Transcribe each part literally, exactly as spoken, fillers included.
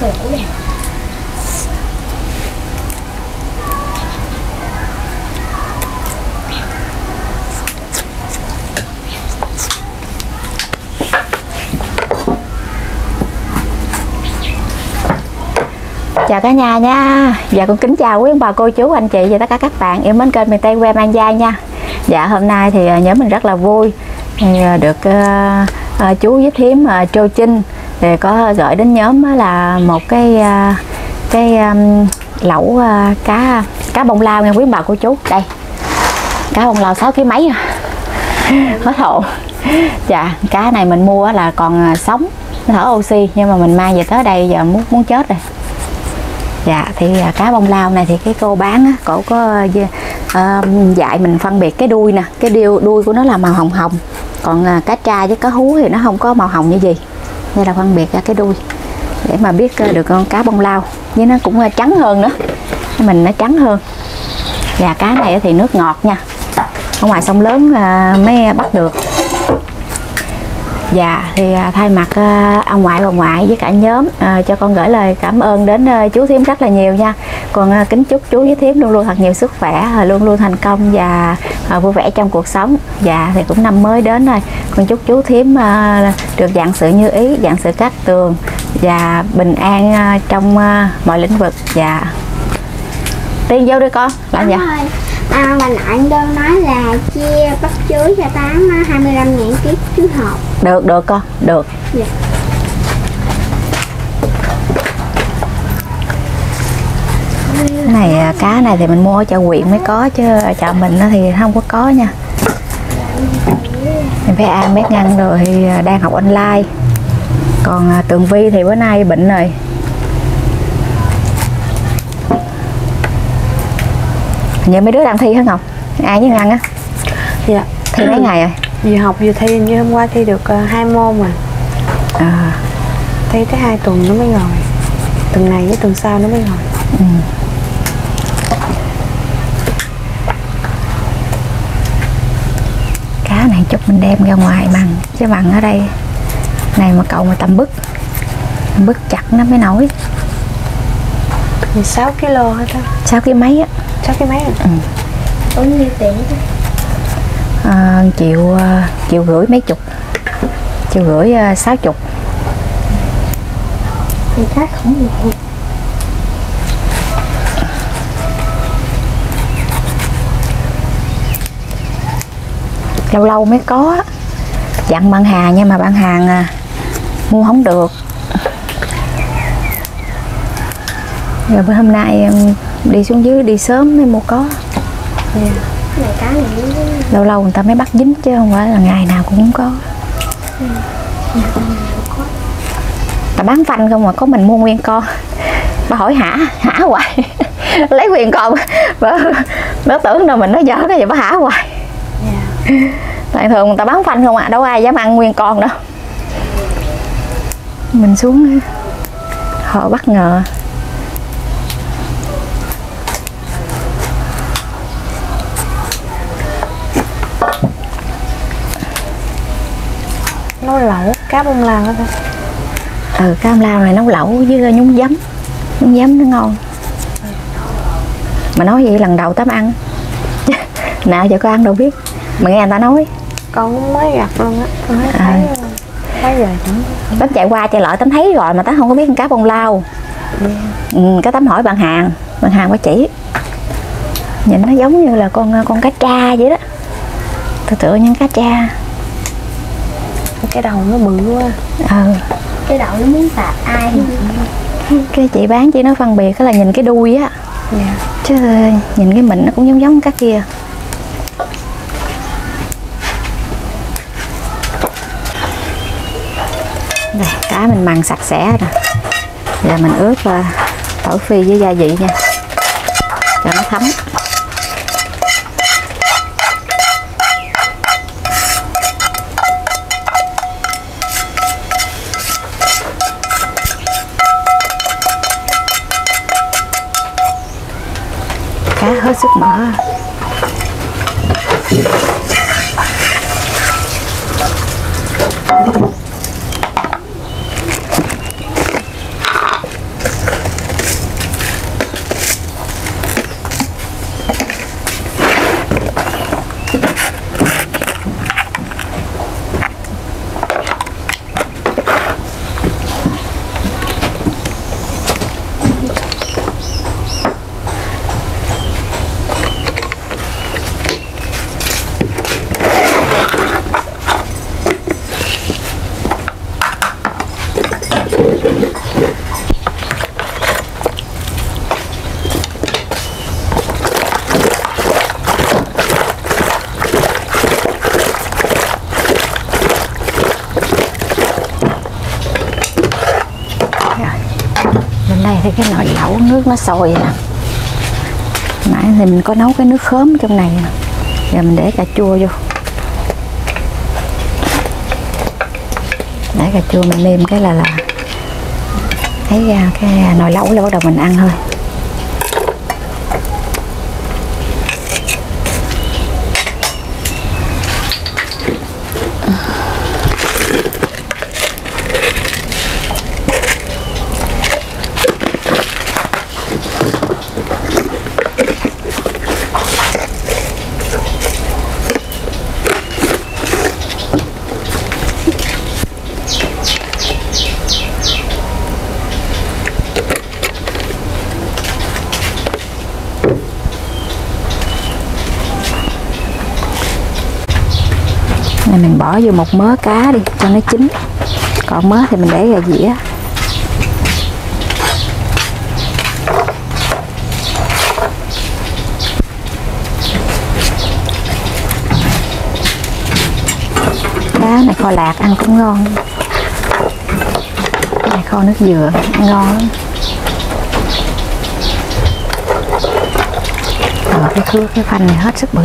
Chào cả nhà nha. Dạ con kính chào quý ông bà cô chú anh chị và tất cả các bạn yêu mến kênh miền Tây quê An Giang nha. Dạ hôm nay thì nhóm mình rất là vui thì được uh, uh, chú với thím uh, Trô Trinh thì có gửi đến nhóm là một cái uh, cái um, lẩu uh, cá cá bông lau nha quý ông bà cô chú. Đây cá bông lau sáu ký mấy à. Hết hồn. Dạ cá này mình mua là còn sống, nó thở oxy nhưng mà mình mang về tới đây giờ muốn muốn chết rồi. Dạ thì cá bông lau này thì cái cô bán á, cổ có uh, dạy mình phân biệt cái đuôi nè, cái đuôi, đuôi của nó là màu hồng hồng, còn uh, cá tra với cá hú thì nó không có màu hồng như gì. Đây là phân biệt ra cái đuôi để mà biết uh, được con cá bông lau, với nó cũng uh, trắng hơn nữa, mình nó trắng hơn. Và cá này thì nước ngọt nha, ở ngoài sông lớn uh, mới bắt được. Dạ thì thay mặt uh, ông ngoại bà ngoại với cả nhóm uh, cho con gửi lời cảm ơn đến uh, chú thím rất là nhiều nha. Con uh, kính chúc chú với thím luôn luôn thật nhiều sức khỏe, uh, luôn luôn thành công và uh, vui vẻ trong cuộc sống. Dạ thì cũng năm mới đến rồi, con chúc chú thím uh, được vạn sự như ý, vạn sự cát tường và bình an uh, trong uh, mọi lĩnh vực. Dạ tiên vô đi con làm vậy. À, bà nội đơn nói là chia bắp chuối cho tám hai mươi lăm ngàn ký chuối hộp. Được được con, được. Dạ. Cái này cá này thì mình mua ở chợ huyện mới có chứ ở chợ mình thì không có có nha. Mình phải ăn mét ngăn rồi thì đang học online. Còn Tường Vi thì bữa nay bệnh rồi. Như mấy đứa đang thi hả Ngọc? Ai với Ngân á? Dạ. Thi mấy ngày rồi? Vừa học vừa thi, như hôm qua thi được uh, hai môn rồi. À. Thi tới hai tuần nó mới ngồi. Tuần này với tuần sau nó mới ngồi. Ừ. Cá này chút mình đem ra ngoài bằng, chứ bằng ở đây này mà cậu mà tầm bức bức chặt nó mới nổi. mười sáu ki lô hết á. sáu ký mấy á. sáu ký mấy à? Ừ. Bao nhiêu tiền chứ? À, triệu triệu rưỡi mấy chục, triệu rưỡi sáu chục. Thì khác không được. Lâu lâu mới có dặn bạn hàng nhưng mà bạn hàng à, mua không được. Rồi bữa hôm nay đi xuống dưới đi sớm mới mua có. Yeah. Này cá này Lâu lâu người ta mới bắt dính chứ không phải là ngày nào cũng không có. Ừ. Ta bán phanh không mà có mình mua nguyên con. Bà hỏi hả hả hoài. Lấy nguyên con bà, bà tưởng đâu mình nói dở cái gì bà hả hoài. Yeah. Tại thường người ta bán phanh không à, đâu ai dám ăn nguyên con đâu. Mình xuống họ bất ngờ. Nấu lẩu cá bông lau đó. Ừ, cá bông lau này nấu lẩu với nhúng giấm, nhúng giấm nó ngon. Mà nói vậy lần đầu Tám ăn. Nào giờ có ăn đâu biết, mà nghe người ta nói. Con cũng mới gặp luôn á, con mới thấy À. Bây giờ chẳng. Tám chạy qua chạy lại Tám thấy rồi mà Tám không có biết con cá bông lau. Yeah. Ừ, cái Tám hỏi bạn hàng, bạn hàng có chỉ. Nhìn nó giống như là con con cá tra vậy đó, tự tựa như cá tra. Cái đầu nó bự quá. Ừ. cái đầu nó muốn phạt ai. Ừ. Cái chị bán chỉ nó phân biệt là nhìn cái đuôi á. Yeah. Chứ nhìn cái mình nó cũng giống giống cá kia. Đây, cá mình mặn sạch sẽ rồi. Giờ mình ướp uh, tỏi phi với gia vị nha, cho nó thấm. Cá hết sức mỡ. Bên đây thì cái nồi lẩu nước nó sôi nè. Nãy thì mình có nấu cái nước khóm trong này nè. Giờ mình để cà chua vô. Để cà chua mình nêm cái là là thấy ra cái nồi lẩu là bắt đầu mình ăn thôi. Này mình bỏ vô một mớ cá đi cho nó chín, còn mớ thì mình để ra dĩa. Cá này kho lạc ăn cũng ngon, cái này kho nước dừa ăn ngon lắm. Rồi cái khứa cái phanh này hết sức bự.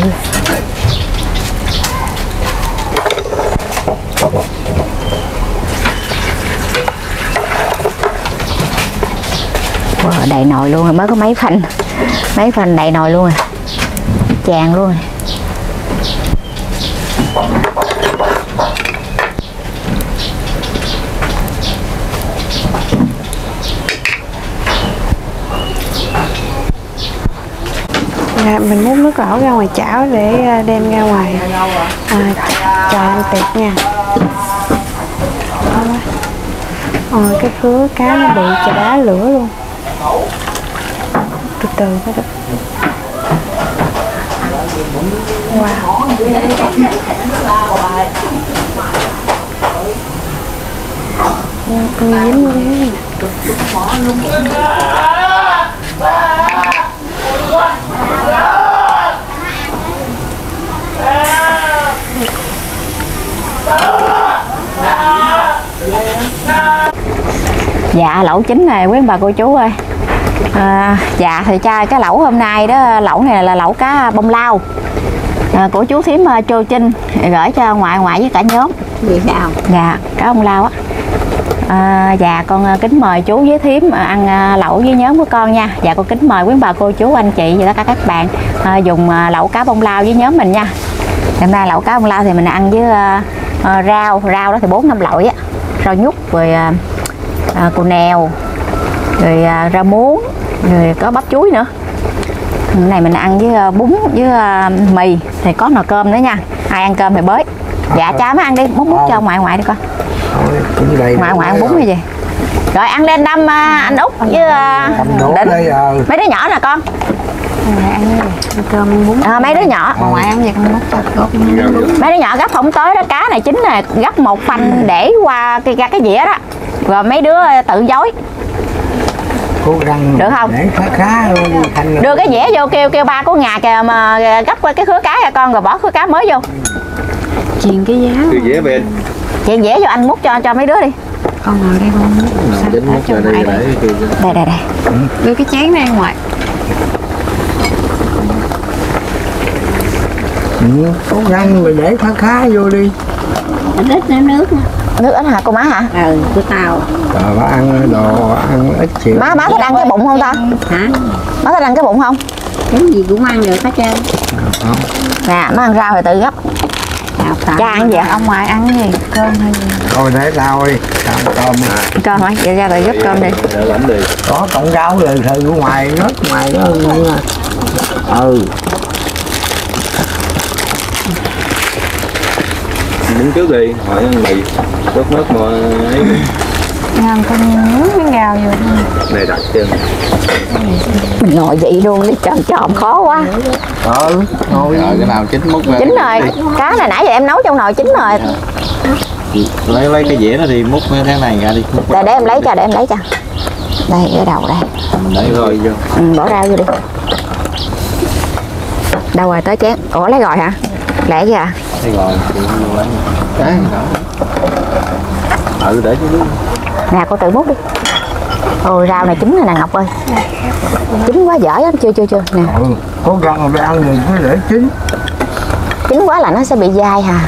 Wow, đầy nồi luôn rồi, mới có mấy phanh mấy phanh đầy nồi luôn rồi, tràn luôn rồi. Dạ, mình múc nước lẩu ra ngoài chảo để đem ra ngoài à, cho ăn tiệc nha. Ôi cái khứa cá nó bị chà đá lửa luôn. Từ từ mới được. Wow. Con dính luôn thế. Dạ lẩu chín rồi quý bà cô chú ơi. À, dạ thì cha cái lẩu hôm nay đó, lẩu này là lẩu cá bông lau à, của chú thím uh, Trô Trinh gửi cho ngoại ngoại với cả nhóm. Vậy sao? Dạ cá bông lau á. À, dạ con uh, kính mời chú với thím uh, ăn uh, lẩu với nhóm của con nha. Dạ con kính mời quý bà cô chú anh chị và tất cả các bạn uh, dùng uh, lẩu cá bông lau với nhóm mình nha. Hôm nay lẩu cá bông lau thì mình ăn với uh, uh, rau rau đó thì bốn năm loại á, rau nhút rồi uh, uh, cù nèo rồi uh, rau muống rồi có bắp chuối nữa. Cái này mình ăn với uh, bún với uh, mì thì có nồi cơm nữa nha, ai ăn cơm thì bới. Dạ cha mới ăn đi, múc múc cho ngoại ngoại đi con. Ngoại ngoại ăn bún hay gì rồi ăn lên năm uh, anh Út với uh, Định mấy đứa nhỏ nè con. Ngoại ăn cái gì? Ăn cơm ăn bún. À, mấy đứa nhỏ Ngoại ăn gì con múc cho gấp. Mấy đứa nhỏ gấp không tới đó, cá này chín nè, gấp một phanh để qua cái ra cái dĩa đó rồi mấy đứa tự dối. Cố gắng được không? Để khá khá luôn, thành đưa cái dĩa vô kêu kêu ba của nhà kìa mà gấp qua cái khứa cá cho con rồi bỏ khứa cá mới vô. Chuyền cái giá. Cái dĩa bên. Chuyền dĩa cho anh múc cho cho mấy đứa đi. Con ngồi đây con múc. Sao? Dính múc ra đây để Đây đây đây. Đưa cái chén ra ngoài. ừ, cố gắng rồi để khá khá vô đi. Ít nữa nước nữa. Nước ít hả cô má hả? Ừ, của tao. Rồi bà ăn đồ ăn ít xíu. Má má thích ăn cái bụng không ta? Hả? Má thích ăn cái bụng không? Cái gì cũng ăn được hết trơn. Không. Nè má ăn rau thì tự gấp. Cha ăn gì? Ông ngoại ăn cái gì? Cơm hay gì? Thôi để tao đi, tao cơm à. Cơm hả? Vậy ra tự gấp cơm đi. lãnh đi. Có cọng rau rồi thử của ngoài rớt ngoài đó nữa. Ừ. Đứng trước đi, hỏi ăn mì, đốt nước mà ấy. Làm con nước miếng gào vô. Này đặt chân. Mình ngồi vậy luôn đi, chòm chòm khó quá. Ừ, thôi. Rồi cái nào chín múc ra. Chín rồi, cá này nãy giờ em nấu trong nồi chín rồi. lấy lấy cái dĩa nó thì múc cái này ra đi. Đây để em lấy cho, để em lấy cho. Đây cái đầu đây. Để rồi vô. Ừ, bỏ rau vô đi. Đâu rồi tới chén. Ủa lấy rồi hả? Lẹ chưa à? Đây rồi, chị vô lấy. Đấy, đó. Ừ, để chứ. Nè cô tự múc đi. Ôi rau này chín rồi nè Ngọc ơi. Chín quá dở lắm, chưa chưa chưa nè. Ừ, cố gắng mà phải ăn rồi cứ để chín. Chín quá là nó sẽ bị dai hà.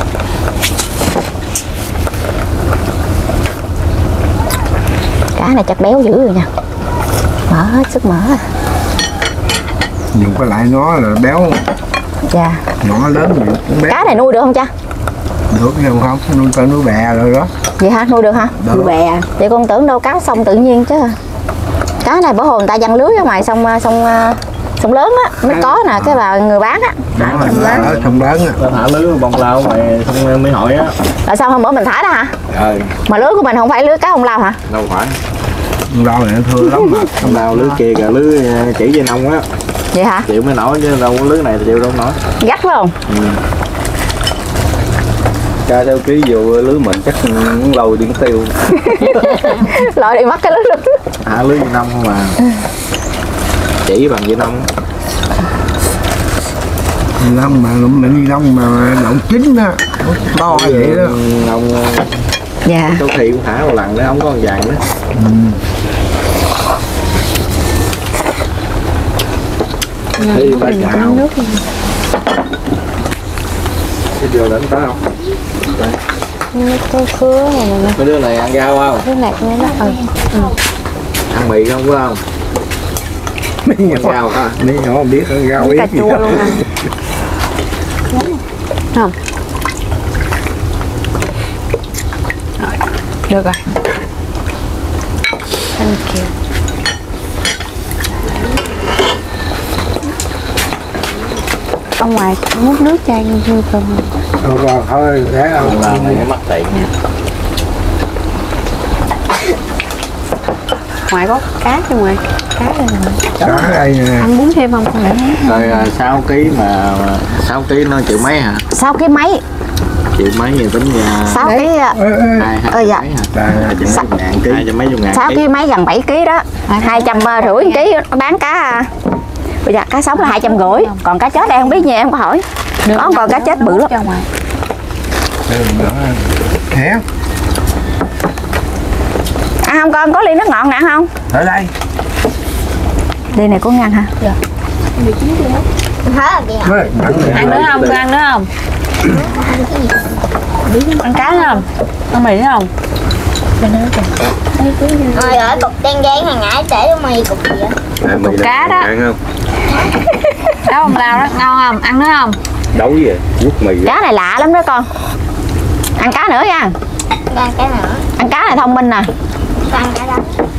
Cá này chắc béo dữ rồi nha. Mở hết sức mỡ rồi. Dùng cái lại nó là béo. Dạ. Nó lớn rồi cũng béo. Cá này nuôi được không cha? Được không không? Nuôi con nuôi bè rồi đó. Vậy hả? Nuôi được hả? Nuôi bè. Vậy con tưởng đâu cá sông tự nhiên chứ. Cá này bữa hồi người ta giăng lưới ở ngoài sông sông sông lớn á mới có nè, cái bà người bán á. Đó là ở sông lớn á. Ta thả lưới bông lau mày xong mới hỏi á. Là sao hôm bữa mình thả đó hả? Ờ. Mà lưới của mình không phải lưới cá bông lau hả? Đâu phải. Đâu này thưa lắm mà. Bông lau lưới kia kìa, lưới chỉ dây nông á. Vậy hả? Chịu mới nổi chứ đâu có lưới này thì chịu đâu nổi. Gắt phải không? Ừ. Cha theo ký vô lưới mình chắc lôi điện tiêu. Lội đi mất cái lưới luôn. Thả lưới dây nông không mà. Chỉ bằng dây nông. Lông mà mình lông mà đậu chín á, to vậy đó. Ông Dạ. có khi cũng thả một lần nữa, không có con vàng nữa. Ừ. Thì ba chào. Cái điều đánh tới không? Cái khứa này nè. Mấy đứa này ăn rau không? Cái này nó nó ừ. ừ. Ăn mì không phải không? Mấy nhỏ Rau hả? mấy nhỏ không biết ăn rau Cà ít gì chua đâu. luôn nè. Không. Được rồi. Thank you. Ông ngoài múc nước cho anh vui cơm. Thôi rồi thôi thế Không không làm này mất tiền. Ngoài có cá cho ngoài. Cá đây nè. cá đây nè. Ăn bún thêm không con để Rồi à, sáu ký mà sáu ký nó triệu mấy hả? Sáu ký mấy? Triệu mấy giờ tính ra Sáu ký. Ê, ê. hai Ờ, dạ. mấy hả? Đây, Hai trăm mấy chục ngàn ký. Hai trăm mấy chục ngàn Sáu ký. ký mấy gần bảy ký đó. Hai trăm rưỡi ký bán cá. Bây giờ cá sống là hai trăm rưỡi. Còn cá chết đây không biết nha, em có hỏi. Có còn cá chết bự lắm. cho ngoài. Khét. À không con, có ly nước ngọt nè không? Ở đây. Ly này có ngăn hả? Hết rồi kìa. Với, Ăn nữa không? Con ăn nữa không? Ăn cá nữa không? Ăn mì nữa không? Rồi ở cục đen đen hàng ngãi để trong mì cục gì vậy? Cục cá đó. Ăn không? Đó bông lao đó, ngon không? Ăn nữa không? Đấu gì vậy? Quất mì. Cá này lạ lắm đó con. Ăn cá nữa nha. Ăn cái nữa. Ăn cá này thông minh nè. Ăn cái đó.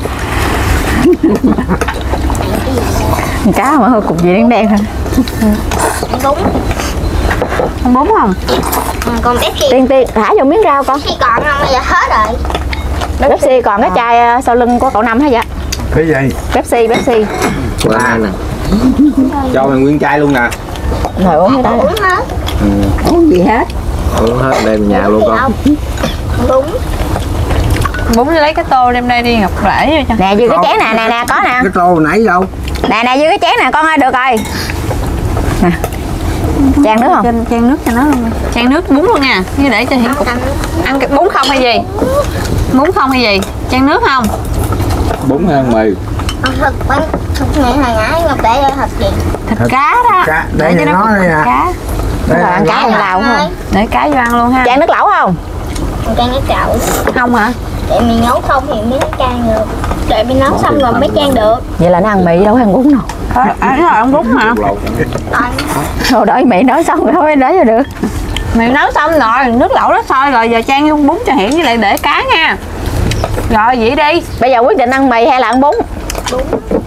Ăn cá mà hơi cục gì đen đen hả? Ăn bún. Ăn bún không? Ừ, còn Pepsi. Tiên tiên thả vô miếng rau con. Pepsi còn không? Bây giờ hết rồi. Pepsi còn cái chai sau lưng của cậu Năm hả vậy? cái gì? Pepsi, Pepsi. Qua nè. Cho mày nguyên chai luôn nè. Rồi uống cái đó Uống hết. uống gì hết. Uống hết đem nhà luôn con. Bún. Bún lấy cái tô đem đây đi Ngọc rễ vô cho. Nè dư cái chén nè, nè nè có nè. Cái tô hồi nãy đâu? Nè nè dư cái chén nè con ơi, được rồi. Nè. Chan nước không? Chan, chan nước cho nó luôn. Chan nước bún luôn nha. Như để cho hiện cục. Ăn cái bún không hay gì? Bún không hay gì? Chan nước không? Bún ăn mì. Ờ, Thịt bánh. Thịt này hàng ngãi Ngọc để cho thịt gì? Thịt Thịt cá đó. cá. Để cho cho nó đây thịt nè. cá. Đây Rồi ăn cá ăn lào không? Để cá vô ăn luôn ha. Chan nước lẩu không? Mình chan nước chậu. Không hả? Để mình nấu không thì mới chan được. Để mình nấu xong rồi mới chan được. Vậy là nó ăn mì đâu ăn bún đâu. À, à, rồi ăn bún hả? Còn Thôi đợi mì nói xong rồi mới nói cho được. Mày nấu xong rồi, nước lẩu đó thôi rồi giờ chan vô bún cho Hiển với lại để cá nha. Rồi vậy đi. Bây giờ quyết định ăn mì hay là ăn bún? bún.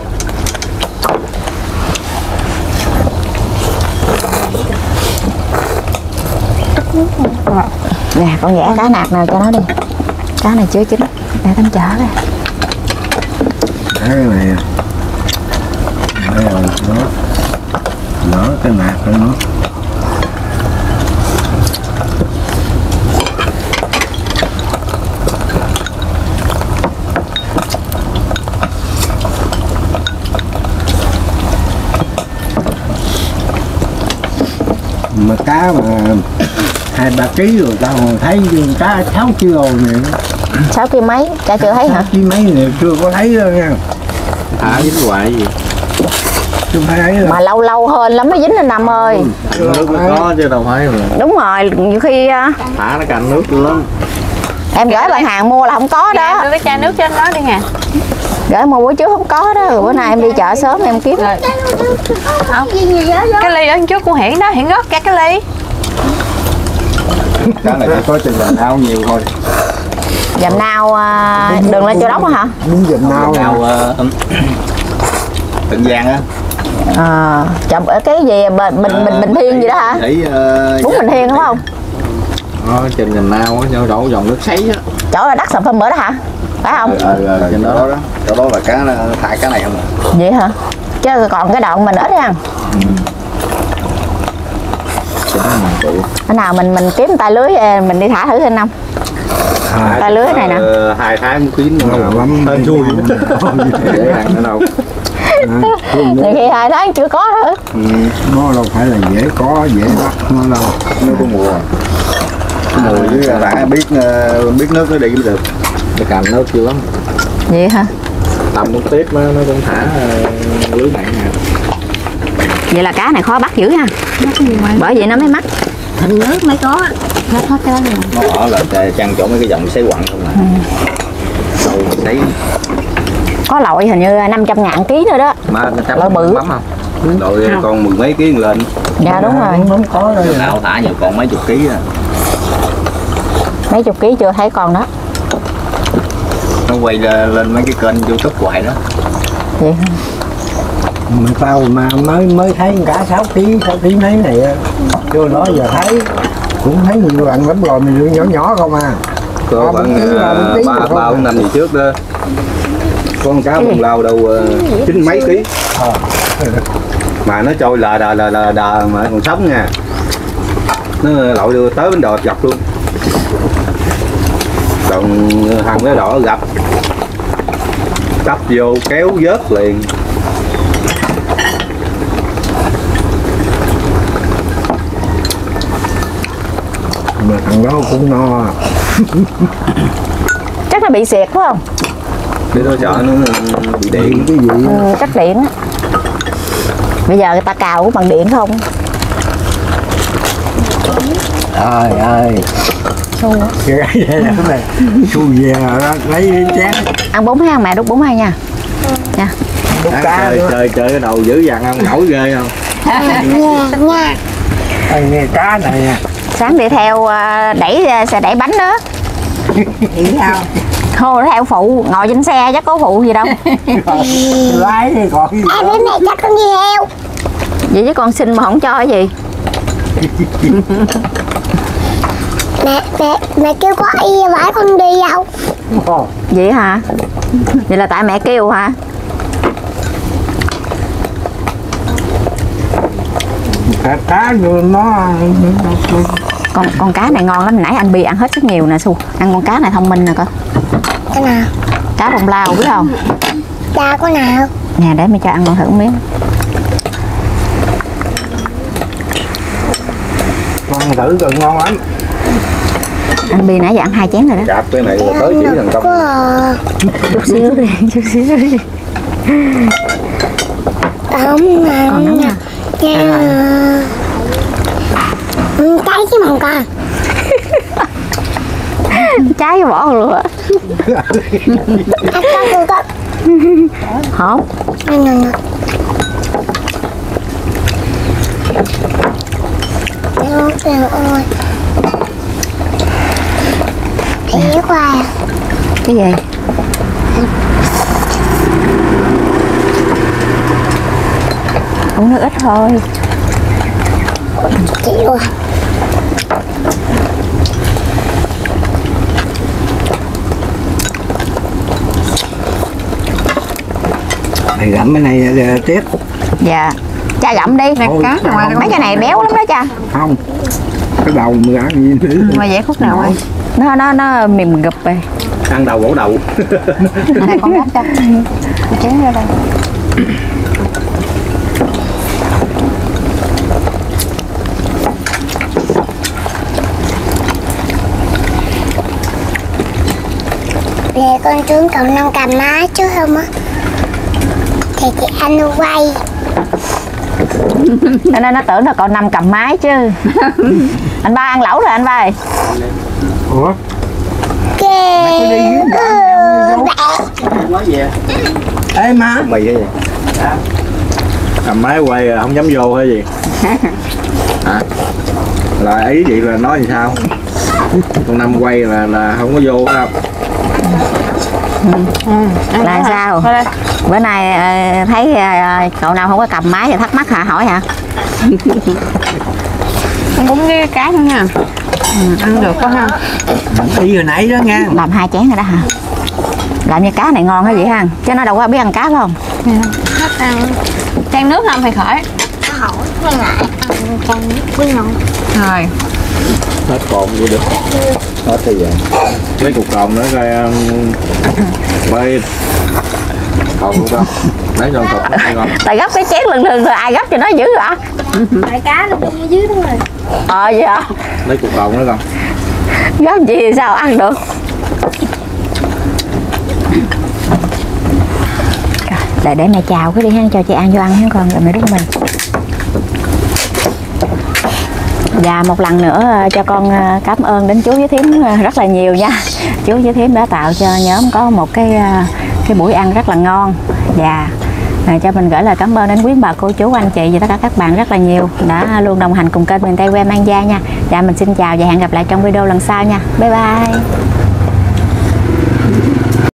Nè con vẽ cá nạc nào cho nó đi. Cá này chưa chín. Để tấm chở đây. cái này đây rồi nó nó cái nạc của nó cá mà hai ba ký rồi tao thấy cá sáu kilo này. Sáu ký mấy? Cha chưa thấy hả? Ký mấy này chưa có thấy đâu nha. Thả dính hoài gì. Chưa phải thấy đâu. Mà lâu lâu hơn lắm mới dính lên Năm ơi. Ừ, nước mới có chứ đâu phải mà. Đúng rồi, nhiều khi Thả nó cạn nước lắm. em gửi bạn hàng mua là không có đó. Đưa cái chai nước cho anh đó đi nè. Gửi mua bữa trước không có đó, rồi bữa nay em đi chợ sớm em kiếm. Rồi. Không. Gì gì đó đó. Cái ly ở trước con Hiển đó, Hiển rót cả cái ly. Cái này chỉ có trên vành ao nhiều thôi. Dầm nào à, đường lên Châu Đốc hả? Đúng dầm nào Nào uh, Tịnh Giang á. Ờ, chậm ở cái gì bình bình bình bình thiên gì đó hả? Để uh, Đúng Bình Thiên đúng không? Đó, trên vành ao á, nhau đổ dòng nước sấy á. Chỗ là đất sập hôm bữa đó hả? Phải không? Ờ, ờ, trên đó đó. Chỗ đó là cá thả cá này không à. Vậy hả? Chứ còn cái đoạn mình ở đây ăn. Cái nào mình mình kiếm tay lưới mình đi thả thử thêm Năm. À, tay lưới này nè. Uh, hai tháng mới kiếm nữa. Hên xui. Dễ ăn nữa đâu. Nhiều khi hai tháng chưa có nữa. Ừ. Nó đâu phải là dễ có dễ bắt nó đâu. Nó có mùa. Có mùa với đã biết uh, biết nước nó đi mới được. Nó cầm nước chưa lắm. Vậy hả? Tầm một tiếp nó nó cũng thả uh, lưới nặng nè. Vậy là cá này khó bắt dữ ha. Bởi vậy nó mới mắc. Thịnh nước mới có. Nó có cái này. Nó ở là chăn chỗ mấy cái dòng sấy quặng không à. Đâu sấy. Có loại hình như năm trăm ngàn ký nữa đó. Mà nó chấm loại bự mắm không? Đội con mười mấy ký lên. Dạ đúng rồi. Không có đâu. Nào thả nhiều con mấy chục ký à. Mấy chục ký chưa thấy con đó. Nó quay lên mấy cái kênh YouTube hoài đó. Vậy hả? Mà tao mà mới mới thấy cả sáu ký sáu ký mấy này chưa đó giờ thấy cũng thấy nhiều bạn lắm rồi mình nhỏ nhỏ không à. Có khoảng ba ba bốn năm gì trước đó. Con cá bông lao đâu uh, chín mấy ký. À. Mà nó trôi là đà là đà, đà mà còn sống nha. Nó lội đưa tới bến đò dọc luôn. Còn thằng cái đỏ gặp đắp vô kéo vớt liền. Mà thằng đó cũng no. Chắc nó bị xẹt phải không? Để tôi sợ nó bị điện. Cái gì Ừ, chắc điện á. Bây giờ người ta cào cũng bằng điện không? trời ơi Xu á. cái này là cái này xu về đó lấy chén Ăn bún hay ăn mẹ đút bún hay nha. Nha. đút cá chơi, nữa. chơi chơi cái đầu dữ dằn không nổi ghê không. Nha. Anh nghe cá này nè. Sáng đi theo à, đẩy xe đẩy bánh đó. Nghĩ sao Thôi theo phụ, ngồi trên xe chắc có phụ gì đâu. lái thì còn gì À, bên này chắc con đi heo. Vậy chứ con xin mà không cho cái gì. Mẹ, mẹ, mẹ kêu có y phải con đi đâu. đâu. Vậy hả? Vậy là tại mẹ kêu hả? cá cá rồi nó Con con cá này ngon lắm, nãy anh Bi ăn hết rất nhiều nè Xu. Ăn con cá này thông minh nè coi. Cái nào? Cá bông lao biết không? Cha có nào? Nè để mẹ cho ăn con thử miếng. con thử rồi ngon lắm. Anh Bi nãy giờ ăn hai chén rồi đó. Cạp cái này là tới chỉ thành công. Có à. Chút xíu đi, chút xíu đi. Không mà. Còn nóng nha. Nha. Ừ, cái chứ mà con. Trái cái vỏ luôn á. À, con con con. Không. Nè nè nè. Ôi trời ơi. Ý khoai à. Cái gì? Uống nước ít thôi. Chịu à. Mày gặm cái này tiếp. Dạ. Cha gặm đi. Nè, cá này ngoài Mấy cái này béo lắm đó cha. Không cái đầu mày gặm gì nữa. mà vậy khúc nào rồi? Nó nó nó mềm gập rồi. Ăn đầu bổ đầu. Này con gắp cho. Chén ra đây. Nè con trứng cậu năm cầm má chứ không á. Thì chị anh quay. Nên nó tưởng là con Năm cầm máy chứ. Anh ba ăn lẩu rồi anh ba ơi. Ủa? Kê. Nói gì vậy? Ê má. Mày cái gì? Cầm máy quay rồi không dám vô hay gì? Hả? Là ấy vậy là nói gì sao? Con Năm quay là là không có vô đâu. Là sao? Bữa nay ờ, thấy ờ, cậu nào không có cầm máy thì thắc mắc hả, hỏi hả? Bún với cá nữa nha. Ừ, ăn được quá ha. Đi vừa nãy đó nha. Làm hai chén rồi đó hả? Làm như cá này ngon hay gì ha? Chứ nó đâu có biết ăn cá phải không? Thích ăn. Chan nước không thì khỏi. Hỏi hay là ăn canh với ngon. Rồi. Hết cồn vậy được. Hết thì vậy. Lấy cục cồn nữa coi quay cồn luôn không? Lấy cho cục nó ngon. Tại gấp cái chén lần lần rồi ai gấp cho nó dữ hả? Tại cá nó đi dưới đó rồi. Ờ vậy hả? Lấy cục cồn nữa không? Gấp gì thì sao ăn được? Để để mẹ chào cái đi ha, cho chị ăn vô ăn ha con, rồi mẹ đút mình. Và một lần nữa cho con cảm ơn đến chú với thím rất là nhiều nha. Chú với thím đã tạo cho nhóm có một cái cái buổi ăn rất là ngon. Và cho mình gửi lời cảm ơn đến quý bà cô chú anh chị và tất cả các bạn rất là nhiều đã luôn đồng hành cùng kênh Miền Tây quê An Giang nha. Và mình xin chào và hẹn gặp lại trong video lần sau nha. Bye bye.